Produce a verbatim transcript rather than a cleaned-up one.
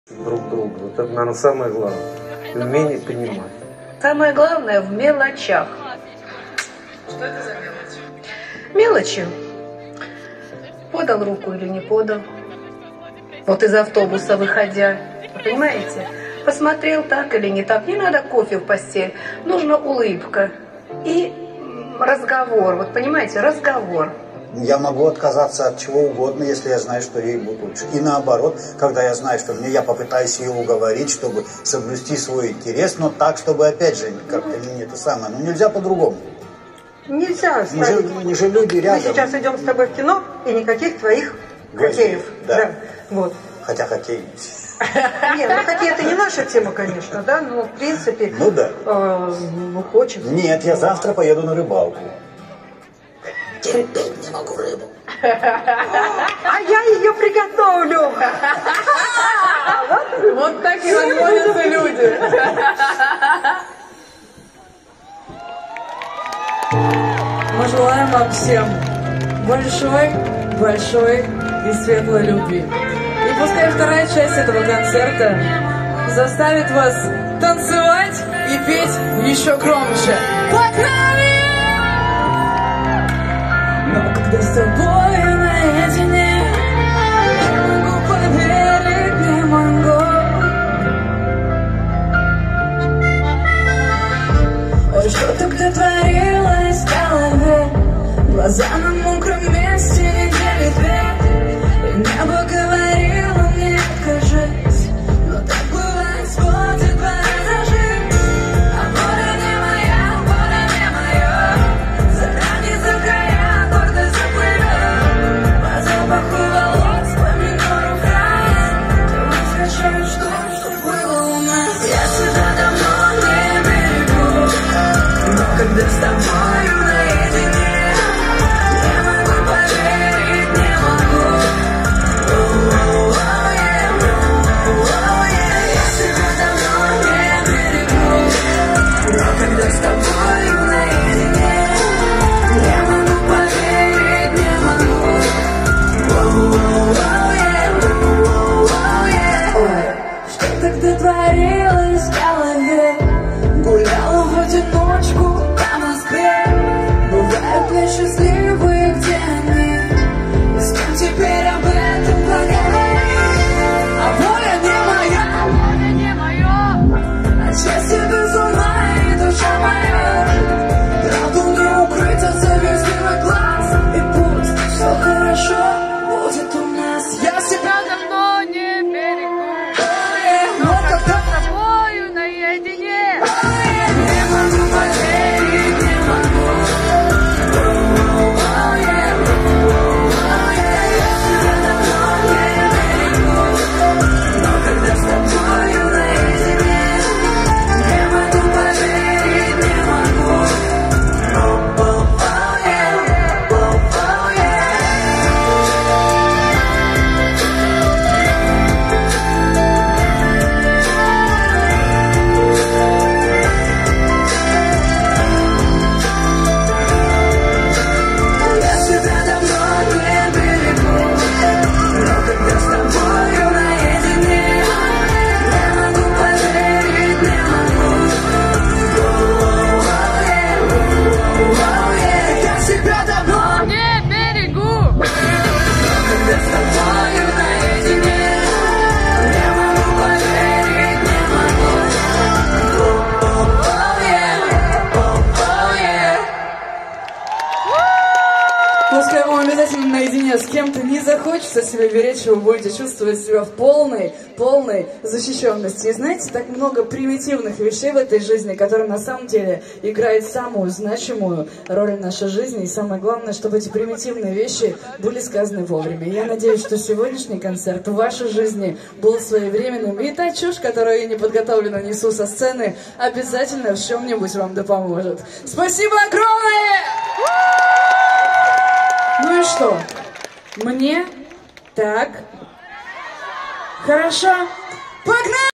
друг друга. Вот это, наверное, самое главное. Умение понимать. Самое главное в мелочах. Что это за мелочь? Мелочи. Подал руку или не подал. Вот из автобуса выходя. Вы понимаете? Посмотрел так или не так. Не надо кофе в постель. Нужна улыбка. И разговор. Вот понимаете, разговор. Я могу отказаться от чего угодно, если я знаю, что ей будет лучше. И наоборот, когда я знаю, что мне, я попытаюсь ее уговорить, чтобы соблюсти свой интерес, но так, чтобы, опять же, как-то не это самое. Ну, нельзя по-другому. Нельзя Мы же, мы же люди рядом. Мы сейчас идем с тобой в кино, и никаких твоих хоккеев. Да. Да. Вот. Хотя хоккей... Нет, ну хоккей это не наша тема, конечно, да, но в принципе... Ну да. Э, ну, хочется. Нет, я завтра поеду на рыбалку. Терпеть не могу рыбу. А я ее приготовлю. Вот так и разводятся люди. Мы желаем вам всем большой, большой и светлой любви. И пускай вторая часть этого концерта заставит вас танцевать и петь еще громче. Погнали! Но когда с тобой наедине, не могу поверить, не могу. Ой, что тогда творилось в голове? Глаза на мокром месте видели две, и небо говорило мне откажись. Но так бывает, сходит два раза жить. А море не моя, море не мое. За грани, за края, гордо заплывет. По запаху волос, по минору края. Ты возвращаешь то, что было у нас. Я себя давно не берегу, но когда с тобою наедине, не могу поверить, не могу. О-о-о, yeah, о-о-о, yeah. Я себя давно не берегу, но когда с тобою наедине, не могу поверить, не могу. О-о-о, yeah, о-о-о, yeah. Ой, что тогда творилось в голове? Гуляла в одиночку по Москве. Бывают ли счастливые, где они? И с кем теперь об этом поговорить? А воля не моя, воля не моя. От счастья без ума и душа моя. Правду не укрыть от завистливых глаз. И пусть все хорошо будет у нас. Я себя давно не берегу, но когда с тобою наедине, не могу поверить, не могу. О-о-о, yeah, о-о-о, yeah. Я себя давно не берегу, но когда с тобою наедине, не могу поверить, не могу. О-о-о, yeah, о-о-о, yeah. Я себя давно не берегу, но когда с тобою наедине, не могу поверить, не могу. О-о-о, yeah, о-о-о, yeah. Я себя давно не берегу, но когда с тобою наедине, не могу поверить, не могу. О-о-о, yeah, о-о-о, yeah. Пускай вам обязательно наедине с кем-то не захочется себя беречь, вы будете чувствовать себя в полной, полной защищенности. И знаете, так много примитивных вещей в этой жизни, которые на самом деле играют самую значимую роль в нашей жизни. И самое главное, чтобы эти примитивные вещи были сказаны вовремя. И я надеюсь, что сегодняшний концерт в вашей жизни был своевременным. И та чушь, которую я не подготовленно несу со сцены, обязательно в чем-нибудь вам да поможет. Спасибо огромное! Ну и что? Мне так хорошо. Погнали!